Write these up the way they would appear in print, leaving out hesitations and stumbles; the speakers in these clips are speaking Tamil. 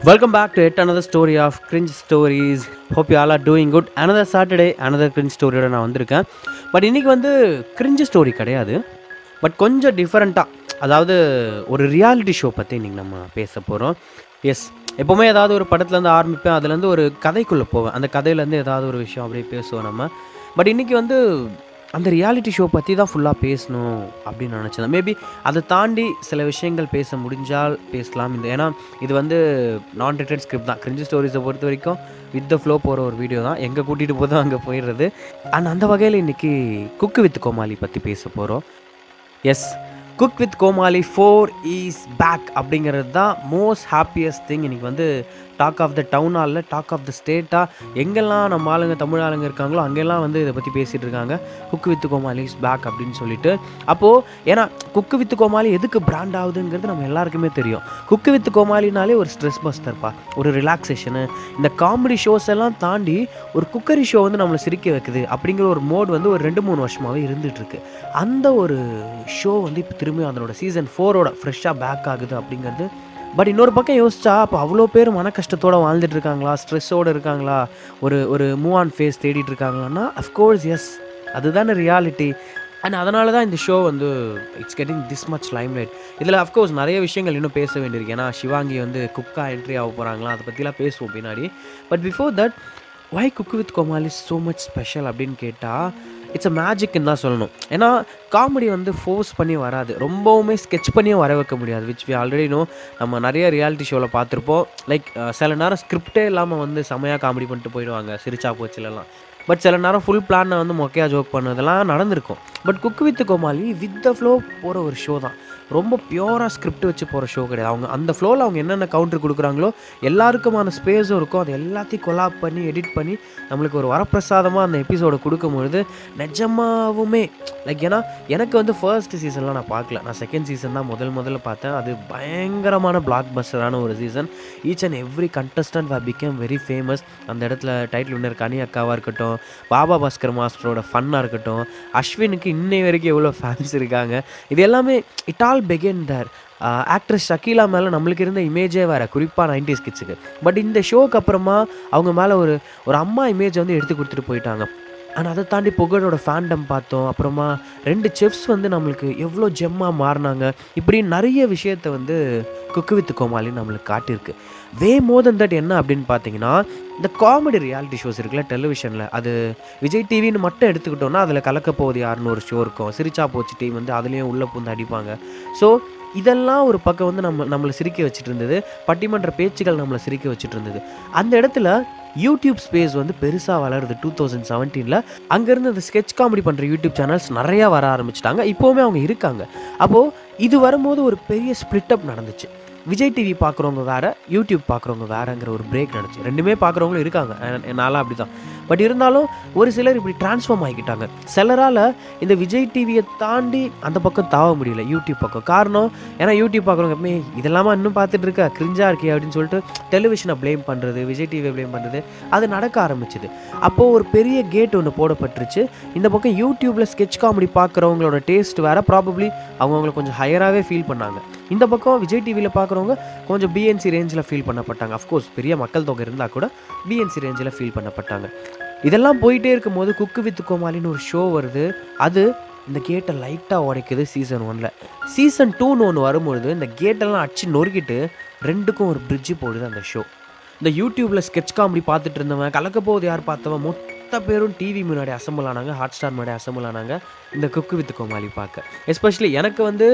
Welcome back to yet another story of cringe stories. Hope you all are doing good. Another Saturday, another cringe story நான் வந்திருக்கேன். பட் இன்றைக்கி வந்து cringe ஸ்டோரி கிடையாது. பட் கொஞ்சம் டிஃப்ரெண்ட்டாக, அதாவது ஒரு ரியாலிட்டி ஷோ பற்றி இன்றைக்கி நம்ம பேச போகிறோம். எஸ், எப்போவுமே ஏதாவது ஒரு படத்துலேருந்து ஆரம்பிப்பேன், அதுலேருந்து ஒரு கதைக்குள்ளே போவேன். அந்த கதையிலேருந்து ஏதாவது ஒரு விஷயம் அப்படியே பேசுவோம் நம்ம. பட் இன்றைக்கி வந்து அந்த ரியாலிட்டி ஷோ பற்றி தான் ஃபுல்லாக பேசணும் அப்படின்னு நினச்சேன். மேபி அதை தாண்டி சில விஷயங்கள் பேச முடிஞ்சால் பேசலாம். ஏன்னா இது வந்து நான் ரிட்டட் ஸ்கிரிப்ட் தான். கிரிஞ்சு ஸ்டோரிஸை பொறுத்த வரைக்கும் வித் த ஃப்ளோ போகிற ஒரு வீடியோ தான். எங்கே கூட்டிகிட்டு போதும் அங்கே போயிடுறது. அண்ட் அந்த வகையில் இன்றைக்கி குக்கு வித் கோமாளி பற்றி பேச போகிறோம். Yes, cook with Comali 4 is back அப்படிங்கிறது தான் மோஸ்ட் ஹாப்பியஸ்ட் திங். இன்றைக்கி வந்து டாக் ஆஃப் த டவுன் ஹாலில், டாக் ஆஃப் த ஸ்டேட்டாக, எங்கெல்லாம் நம்ம ஆளுங்க தமிழ் ஆளுங்க இருக்காங்களோ அங்கெல்லாம் வந்து இதை பற்றி பேசிகிட்டு இருக்காங்க. Cook with Comali is back அப்படின்னு சொல்லிட்டு. அப்போது ஏன்னா குக்கு வித் கோமாளி எதுக்கு பிராண்ட் ஆகுதுங்கிறது நம்ம எல்லாருக்குமே தெரியும். குக்கு வித் கோமாளினாலே ஒரு ஸ்ட்ரெஸ் பஸ்டர்ப்பா, ஒரு ரிலாக்ஸேஷனு. இந்த காமெடி ஷோஸ் எல்லாம் தாண்டி ஒரு குக்கரி ஷோ வந்து நம்மளை சிரிக்க வைக்குது அப்படிங்கிற ஒரு மோட் வந்து ஒரு 2-3 வருஷமாகவே இருந்துகிட்ருக்கு. அந்த ஒரு ஷோ வந்து இப்போ திரும்பி அதனோட சீசன் 4ஓட ஃப்ரெஷ்ஷாக பேக் ஆகுது அப்படிங்கிறது. பட் இன்னொரு பக்கம் யோசிச்சா, அப்போ அவ்வளோ பேர் மன கஷ்டத்தோடு வாழ்ந்துட்டு இருக்காங்களா, ஸ்ட்ரெஸ்ஸோடு இருக்காங்களா, ஒரு மூவ் ஆன் ஃபேஸ் தேடிட்டு இருக்காங்களான்னா அஃப்கோர்ஸ் எஸ், அதுதானே ரியாலிட்டி. அண்ட் அதனால தான் இந்த ஷோ வந்து it's getting this much limelight. இதில் அஃப்கோர்ஸ் நிறைய விஷயங்கள் இன்னும் பேச வேண்டியிருக்கு. ஏன்னா சிவாங்கி வந்து குக்காக என்ட்ரி ஆக போகிறாங்களா, அதை பற்றிலாம் பேசுவோம் பின்னாடி. But before that, why cook with Comali so much special அப்படின்னு கேட்டால் இட்ஸ் அ மேஜிக்னு தான் சொல்லணும். ஏன்னா காமெடி வந்து ஃபோர்ஸ் பண்ணி வராது, ரொம்பவுமே ஸ்கெட்ச் பண்ணியும் வர வைக்க முடியாது. Which we already know. நம்ம நிறைய ரியாலிட்டி ஷோவில் பார்த்துருப்போம். லைக் சில நேரம் ஸ்கிரிப்டே இல்லாமல் வந்து செமையாக காமெடி பண்ணிட்டு போயிடுவாங்க, சிரிச்சா போச்சுலலாம். பட் சில நேரம் ஃபுல் பிளானை வந்து மொக்கையாக ஜோக் பண்ணதெல்லாம் நடந்திருக்கும். But cook with Comali with the flow போகிற ஒரு ஷோ தான். ரொம்ப பியூராக ஸ்கிரிப்ட் வச்சு போகிற ஷோ கிடையாது. அவங்க அந்த ஃப்ளோவில் அவங்க என்னென்ன கவுண்டர் கொடுக்குறாங்களோ எல்லாருக்குமான ஸ்பேஸும் இருக்கும். அது எல்லாத்தையும் கொலாப் பண்ணி எடிட் பண்ணி நம்மளுக்கு ஒரு வரப்பிரசாதமாக அந்த எபிசோடை கொடுக்கும்பொழுது நிஜமாவுமே லைக், ஏன்னா எனக்கு வந்து ஃபர்ஸ்ட் சீசன்லாம் நான் பார்க்கல, நான் செகண்ட் சீசன் தான் முதல்ல பார்த்தேன். அது பயங்கரமான பிளாக் பஸ்டரான ஒரு season. Each and every contestant were become very famous. அந்த இடத்துல டைட்டில் வின்னர் கனி அக்காவாக இருக்கட்டும், பாபா பாஸ்கர் மாஸ்டரோட ஃபன்னாக இருக்கட்டும், அஸ்வினுக்கு இன்னை வரைக்கும் எவ்வளோ ஃபேன்ஸ் இருக்காங்க. இது எல்லாமே it all begin there. Actress Shakeela மேலே நம்மளுக்கு இருந்த இமேஜே வேறு, குறிப்பாக 90s கிட்ஸுக்கு. பட் இந்த ஷோக்கு அப்புறமா அவங்க மேலே ஒரு அம்மா இமேஜை வந்து எடுத்து கொடுத்துட்டு போயிட்டாங்க. ஆனால் அதை தாண்டி புகழோட ஃபேண்டம் பார்த்தோம். அப்புறமா 2 செஃப்ஸ் வந்து நம்மளுக்கு எவ்வளோ ஜெம்மாக மாறினாங்க. இப்படி நிறைய விஷயத்தை வந்து குக்கு வித் கோமாளி நம்மளுக்கு காட்டியிருக்கு. வே மோர் தென் தட் என்ன அப்படின்னு பார்த்தீங்கன்னா, இந்த காமெடி ரியாலிட்டி ஷோஸ் இருக்குல்ல டெலிவிஷனில், அது விஜய் டிவின்னு மட்டும் எடுத்துக்கிட்டோன்னா அதில் கலக்க போகுது யாருன்னு ஒரு ஷோ இருக்கும். சிரிச்சா போச்சு டீம் வந்து அதுலேயும் உள்ளே பூந்து அடிப்பாங்க. ஸோ இதெல்லாம் ஒரு பக்கம் வந்து நம்மளை சிரிக்க வச்சுட்டு இருந்தது. பட்டிமன்ற பேச்சுகள் நம்மளை சிரிக்க வச்சுட்டு இருந்தது. அந்த இடத்துல யூடியூப் ஸ்பேஸ் வந்து பெருசாக வளருது 2017. அங்கேருந்து அந்த ஸ்கெட்ச் காமெடி பண்ணுற யூடியூப் சேனல்ஸ் நிறையா வர ஆரம்பிச்சிட்டாங்க. இப்போவுமே அவங்க இருக்காங்க. அப்போது இது வரும்போது ஒரு பெரிய ஸ்ப்ளிட் அப் நடந்துச்சு. விஜய் டிவி பார்க்குறவங்க வேறு, யூடியூப் பார்க்குறவங்க வேறுங்கிற ஒரு பிரேக் நடந்துச்சு. ரெண்டுமே பார்க்குறவங்களும் இருக்காங்க, என்னால் அப்படி தான். பட் இருந்தாலும் ஒரு சிலர் இப்படி டிரான்ஸ்ஃபார்ம் ஆகிக்கிட்டாங்க. சிலரால் இந்த விஜய் டிவியை தாண்டி அந்த பக்கம் தாவ முடியல, யூடியூப் பக்கம். காரணம், ஏன்னா யூடியூப் பார்க்குறவங்க எப்பவுமே இதெல்லாமா இன்னும் பார்த்துட்டு இருக்கா, கிரிஞ்சாக இருக்கே அப்படின்னு சொல்லிட்டு டெலிவிஷனை ப்ளேம் பண்ணுறது, விஜய் டிவியை ப்ளேம் பண்ணுறது, அது நடக்க ஆரம்பிச்சுது. அப்போது ஒரு பெரிய கேட் ஒன்று போடப்பட்டுருச்சு. இந்த பக்கம் யூடியூப்பில் ஸ்கெட்ச் காமெடி பார்க்குறவங்களோட டேஸ்ட் வேறு, ப்ராபப்ளி அவங்கள கொஞ்சம் ஹையராகவே ஃபீல் பண்ணாங்க. இந்த பக்கம் விஜய் டிவியில் பார்க்குறவங்க கொஞ்சம் பிஎன்சி ரேஞ்சில் ஃபீல் பண்ணப்பட்டாங்க. அஃப்கோர்ஸ் பெரிய மக்கள் தொகை இருந்தால் கூட பிஎன்சி ரேஞ்சில் ஃபீல் பண்ணப்பட்டாங்க. இதெல்லாம் போயிட்டே இருக்கும்போது குக்கு வித் கோமாளின்னு ஒரு ஷோ வருது. அது இந்த கேட்டை லைட்டாக உடைக்குது சீசன் 1. சீசன் 2ன்னு ஒன்று வரும்பொழுது இந்த கேட்டெல்லாம் அடிச்சு நொறுக்கிட்டு 2க்கும் ஒரு பிரிட்ஜு போடுது அந்த ஷோ. இந்த யூடியூப்பில் ஸ்கெட்ச் காமெடி பார்த்துட்டு இருந்தவன், கலக்க போகுது யார் பார்த்தவன், மொத்த பேரும் டிவி முன்னாடி அசம்பிள் ஆனாங்க, ஹாட் ஸ்டார் முன்னாடி அசம்பிள் ஆனாங்க இந்த குக்கு வித் கோமாளி பார்க்க. எஸ்பெஷலி எனக்கு வந்து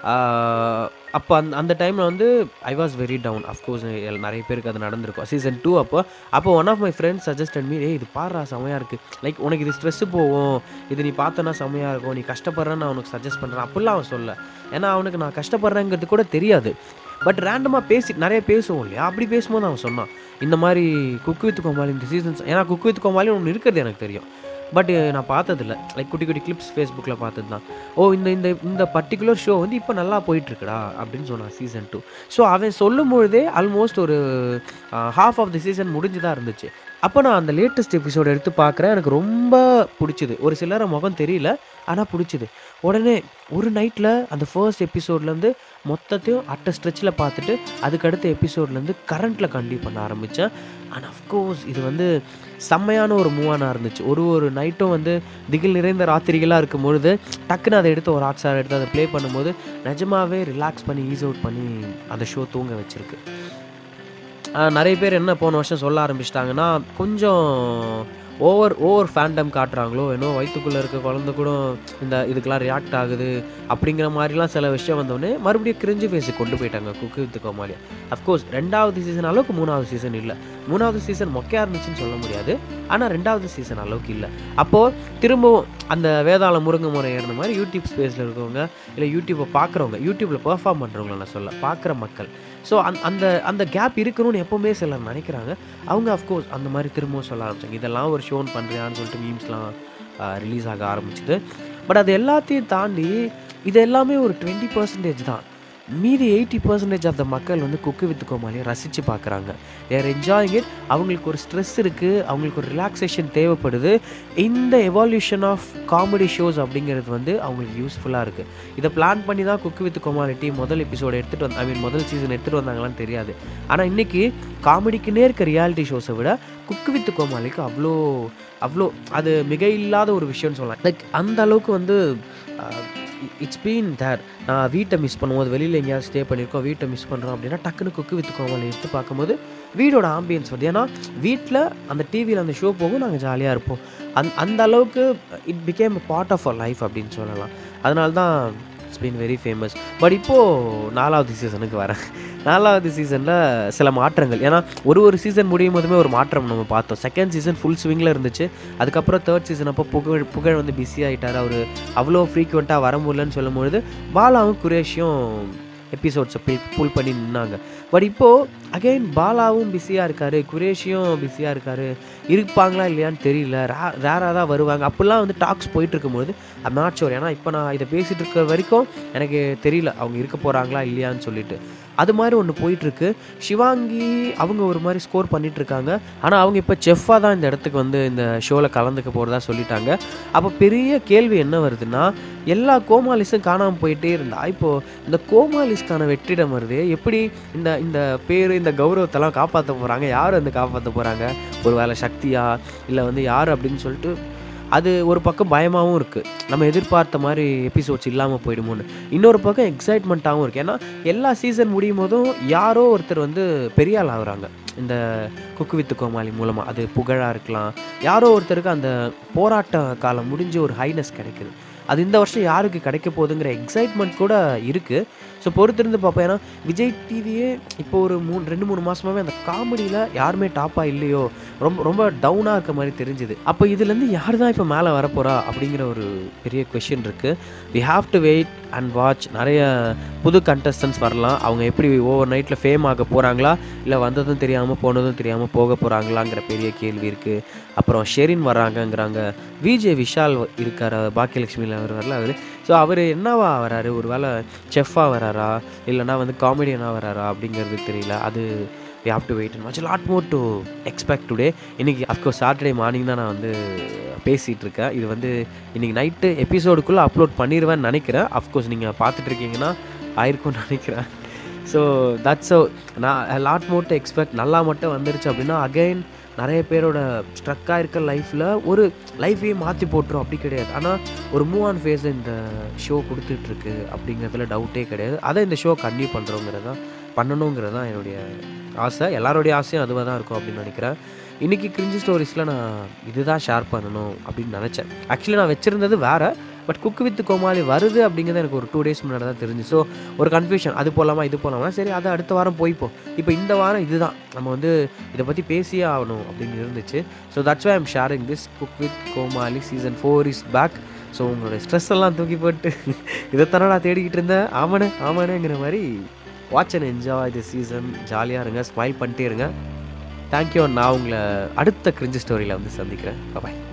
அப்போ அந்த டைமில் வந்து I was very down. Of course நிறைய பேருக்கு அது நடந்திருக்கும். சீசன் 2 அப்போ one of my friends suggested me, இது பாடுறா செமையாக இருக்குது, லைக் உனக்கு இது ஸ்ட்ரெஸ்ஸு போகும், இது நீ பார்த்தோன்னா செமையாக இருக்கும், நீ கஷ்டப்படுறேன்னு நான் உனக்கு சஜஸ்ட் பண்ணுறேன். அப்படிலாம் அவன் சொல்ல, ஏன்னா அவனுக்கு நான் கஷ்டப்படுறேங்கிறது கூட தெரியாது. பட் ரேண்டமாக நிறைய பேசுவோம் இல்லையா, அப்படி பேசும்போது அவன் சொன்னான் இந்த மாதிரி குக்கு வித் கோமாளி இந்த சீசன்ஸ். ஏன்னா குக்கு வித் கோமாளி ஒன்று இருக்கிறது எனக்கு தெரியும், பட் நான் பார்த்ததில்ல. லைக் குட்டி குட்டி கிளிப்ஸ் ஃபேஸ்புக்கில் பார்த்தது தான். ஓ இந்த பர்டிகுலர் ஷோ வந்து இப்போ நல்லா போயிட்டுருக்குடா அப்படின்னு சொன்னான் சீசன் 2. ஸோ அவன் சொல்லும் பொழுதே ஆல்மோஸ்ட் ஒரு ஹாஃப் ஆஃப் தி சீசன் முடிஞ்சு தான் இருந்துச்சு. அப்போ நான் அந்த லேட்டஸ்ட் எபிசோடு எடுத்து பார்க்குறேன். எனக்கு ரொம்ப பிடிச்சிது. ஒரு சிலரை முகம் தெரியல, ஆனால் பிடிச்சிது. உடனே ஒரு நைட்டில் அந்த ஃபர்ஸ்ட் எபிசோட்லேருந்து மொத்தத்தையும் அட்ட ஸ்ட்ரெச்சில் பார்த்துட்டு, அதுக்கடுத்த எபிசோட்லேருந்து கரண்ட்டில் கண்டினியூ பண்ண ஆரம்பித்தேன். அண்ட் அஃப்கோர்ஸ் இது வந்து செம்மையான ஒரு மூவானா இருந்துச்சு. ஒரு நைட்டும் வந்து திகில் நிறைந்த ராத்திரிகளாக இருக்கும்பொழுது டக்குன்னு அதை எடுத்து ஒரு ஹாட் ஸ்டார் எடுத்து அதை ப்ளே பண்ணும்போது நிஜமாகவே ரிலாக்ஸ் பண்ணி ஈஸ் அவுட் பண்ணி அந்த ஷோ தூங்க வச்சுருக்கு. நிறைய பேர் என்ன போன வருஷம் சொல்ல ஆரம்பிச்சிட்டாங்கன்னா, கொஞ்சம் ஓவர் ஃபேண்டம் காட்டுறாங்களோ, ஏன்னோ வயிற்றுக்குள்ளே இருக்க குழந்தை கூட இதுக்கெல்லாம் ரியாக்ட் ஆகுது அப்படிங்கிற மாதிரிலாம் சில விஷயம் வந்தோடனே மறுபடியும் கிரிஞ்சு ஃபேஸுக்கு கொண்டு போயிட்டாங்க குக்கு வித் கோமாளியை. அஃப்கோர்ஸ் 2வது சீசன் அளவுக்கு 3வது சீசன் இல்லை. 3வது சீசன் மொக்கையாக இருந்துச்சுன்னு சொல்ல முடியாது, ஆனால் 2வது சீசன் அளவுக்கு இல்லை. அப்போது திரும்பவும் அந்த வேதாள முருங்கை முறை ஏறின மாதிரி யூடியூப் ஸ்பேஸில் இருக்கவங்க, இல்லை யூடியூப்பை பார்க்குறவங்க, யூடியூப்பில் பெர்ஃபார்ம் பண்ணுறவங்கள நான் சொல்ல பார்க்குற மக்கள், ஸோ அந்த கேப் இருக்கணும்னு எப்போவுமே சிலர் நினைக்கிறாங்க. அவங்க அஃப்கோர்ஸ் அந்த மாதிரி திரும்பவும் சொல்ல ஆரம்பித்தாங்க, இதெல்லாம் ஒரு ஷோன் பண்ணுறியான்னு சொல்லிட்டு மீம்ஸ்லாம் ரிலீஸ் ஆக ஆரம்பிச்சுது. பட் அது எல்லாத்தையும் தாண்டி இது எல்லாமே ஒரு 20% தான். மீதி 80% ஆஃப் த மக்கள் வந்து குக்கு வித் கோமாளியை ரசித்து பார்க்குறாங்க. They're enjoying it. அவங்களுக்கு ஒரு ஸ்ட்ரெஸ் இருக்குது, அவங்களுக்கு ஒரு ரிலாக்ஸேஷன் தேவைப்படுது. இந்த எவால்யூஷன் ஆஃப் காமெடி ஷோஸ் அப்படிங்கிறது வந்து அவங்களுக்கு யூஸ்ஃபுல்லாக இருக்குது. இதை பிளான் பண்ணி தான் குக்கு வித் கோமாளி டீம் முதல் எபிசோடு முதல் சீசன் எடுத்துகிட்டு வந்தாங்களான்னு தெரியாது. ஆனால் இன்றைக்கி காமெடிக்குன்னே இருக்க ரியாலிட்டி ஷோஸை விட குக்கு வித் கோமாளிக்கு அவ்வளோ அது மிக இல்லாத ஒரு விஷயம்னு சொல்லலாம். லைக் அந்த அளவுக்கு வந்து இட்ஸ் பீன் தேர். நான் வீட்டை மிஸ் பண்ணும்போது, வெளியில் எங்கேயாவது ஸ்டே பண்ணியிருக்கோம், வீட்டை மிஸ் பண்ணுறோம் அப்படின்னா டக்குன்னு குக்கு வித் கோமாளி எடுத்து பார்க்கும்போது வீடோட ஆம்பியன்ஸ் வருது. ஏன்னா வீட்டில் அந்த டிவியில் அந்த ஷோ போகும், நாங்கள் ஜாலியாக இருப்போம். அந்த அளவுக்கு it became a part of our life அப்படின்னு சொல்லலாம். அதனால தான் it's been very famous. But இப்போது 4வது சீசனுக்கு வரேன். 4வது சீசனில் சில மாற்றங்கள், ஏன்னா ஒரு சீசன் முடியும் போதுமே ஒரு மாற்றம் நம்ம பார்த்தோம். செகண்ட் சீசன் ஃபுல் ஸ்விங்கில் இருந்துச்சு. அதுக்கப்புறம் தேர்ட் சீசன் அப்போ புகழ் வந்து பிஸி ஆகிட்டார். அவர் அவ்வளோ ஃப்ரீக்வெண்ட்டாக வர முடியலன்னு சொல்லும்பொழுது பாலாவும் குரேஷியும் எபிசோட்ஸை புல் பண்ணி நின்னாங்க. பட் இப்போது அகெயின் பாலாவும் பிஸியாக இருக்கார், குரேஷியும் பிஸியாக இருக்கார். இருப்பாங்களா இல்லையான்னு தெரியல, ரேராக தான் வருவாங்க. அப்படிலாம் வந்து டாக்ஸ் போயிட்டுருக்கும்போது ஐம் நாட் ஷூர். ஏன்னா இப்போ நான் இதை பேசிகிட்டு இருக்க வரைக்கும் எனக்கு தெரியல அவங்க இருக்க போகிறாங்களா இல்லையான்னு சொல்லிட்டு. அது மாதிரி ஒன்று போயிட்டுருக்கு. ஷிவாங்கி அவங்க ஒரு மாதிரி ஸ்கோர் பண்ணிகிட்ருக்காங்க. ஆனால் அவங்க இப்போ செஃப்பாக தான் இந்த இடத்துக்கு வந்து இந்த ஷோவில் கலந்துக்க போகிறதா சொல்லிட்டாங்க. அப்போ பெரிய கேள்வி என்ன வருதுன்னா, எல்லா கோமாலிஸும் காணாமல் போயிட்டே இருந்தா இப்போது இந்த கோமாலிஸ்க்கான வெற்றிடம் வருது. எப்படி இந்த பேர் இந்த கௌரவத்தெல்லாம் காப்பாற்ற போகிறாங்க? யார் வந்து காப்பாற்ற போகிறாங்க? ஒரு வேளை சக்தியா இல்லை வந்து யார் அப்படின்னு சொல்லிட்டு அது ஒரு பக்கம் பயமாகவும் இருக்குது. நம்ம எதிர்பார்த்த மாதிரி எபிசோட்ஸ் இல்லாமல் போயிடுமோன்னு. இன்னொரு பக்கம் எக்ஸைட்மெண்ட்டாகவும் இருக்குது. ஏன்னா எல்லா சீசன் முடியும் போதும் யாரோ ஒருத்தர் வந்து பெரிய ஆள் ஆகுறாங்க இந்த குக்கு வித் கோமாளி மூலமாக. அது புகழாக இருக்கலாம், யாரோ ஒருத்தருக்கு அந்த போராட்ட காலம் முடிஞ்சு ஒரு ஹைனஸ் கிடைக்குது. அது இந்த வருஷம் யாருக்கு கிடைக்க போகுதுங்கிற எக்ஸைட்மெண்ட் கூட இருக்குது. ஸோ பொறுத்திருந்து பார்ப்போம். ஏன்னா விஜய் டிவியே இப்போ ஒரு 2-3 மாதமாகவே அந்த காமெடியில் யாருமே டாப்பாக இல்லையோ, ரொம்ப டவுனாக இருக்க மாதிரி தெரிஞ்சுது. அப்போ இதுலேருந்து யார் தான் இப்போ மேலே வரப்போகிறா அப்படிங்கிற ஒரு பெரிய கொஷின் இருக்குது. We have to wait and watch. நிறைய புது கண்டஸ்டன்ஸ் வரலாம். அவங்க எப்படி ஓவர் நைட்டில் ஃபேம் ஆக போகிறாங்களா, இல்லை வந்ததும் தெரியாமல் போனதும் தெரியாமல் போக போகிறாங்களாங்கிற பெரிய கேள்வி இருக்குது. அப்புறம் ஷெரின் வர்றாங்கங்கிறாங்க. விஜே விஷால் இருக்கார், பாக்கியலட்சுமியில் அவர் வரல அவர். ஸோ அவர் என்னவா வராரு? ஒரு வேளை செஃப்பாக வராரா, இல்லைனா வந்து காமெடியனாக வராரா அப்படிங்கிறது தெரியல. அது we have to wait and watch. A lot more to expect today. இன்றைக்கி அஃப்கோர்ஸ் சாட்டர்டே மார்னிங் தான் நான் வந்து பேசிகிட்டு இருக்கேன். இது வந்து இன்றைக்கி நைட்டு எபிசோடுக்குள்ளே அப்லோட் பண்ணிடுவேன்னு நினைக்கிறேன். அஃப்கோர்ஸ் நீங்கள் பார்த்துட்ருக்கீங்கன்னா ஆயிருக்கும்னு நினைக்கிறேன். So that's not lot more to expect. நல்லா மட்டும் வந்துருச்சு அப்படின்னா அகைன் நிறைய பேரோட ஸ்ட்ரக்காக இருக்க லைஃப்பில் ஒரு லைஃபையே மாற்றி போட்டுரும் அப்படி கிடையாது. ஆனால் ஒரு மூவ் ஆன் ஃபேஸை இந்த ஷோ கொடுத்துட்ருக்கு அப்படிங்கிறதுல டவுட்டே கிடையாது. அதை இந்த ஷோ கன்டினியூ பண்ணணுங்கிறது தான் என்னுடைய ஆசை. எல்லாருடைய ஆசையும் அதுவாக தான் இருக்கும் அப்படின்னு நினைக்கிறேன். இன்றைக்கி கிரிஞ்சு ஸ்டோரிஸில் நான் இதுதான் ஷேர் பண்ணணும் அப்படின்னு நினச்சேன். ஆக்சுவலி நான் வச்சுருந்தது வேறு, பட் குக்கு வித் கோமாளி வருது அப்படிங்கிறது எனக்கு ஒரு 2 days முன்னாடி தான் தெரிஞ்சு. ஸோ ஒரு கன்ஃபியூஷன், அது போகலாமா இது போகலாமா, சரி அதை அடுத்த வாரம் போய்ப்போம். இப்போ இந்த வாரம் இதுதான் நம்ம வந்து இதை பற்றி பேசியே ஆகணும் அப்படின்னு இருந்துச்சு. So that's why I'm sharing this. Cook with Comali season 4 is back. So உங்களோட ஸ்ட்ரெஸ் எல்லாம் தூக்கி போட்டு இதைத்தானே நான் தேடிக்கிட்டு இருந்தேன், ஆமானேங்கிற மாதிரி watch and enjoy the season. ஜாலியாக இருங்க, ஸ்மைல் பண்ணிட்டே இருங்க. தேங்க்யூ. நான் உங்களை அடுத்த கிரிஞ்சு ஸ்டோரியில் வந்து சந்திக்கிறேன். பாய்.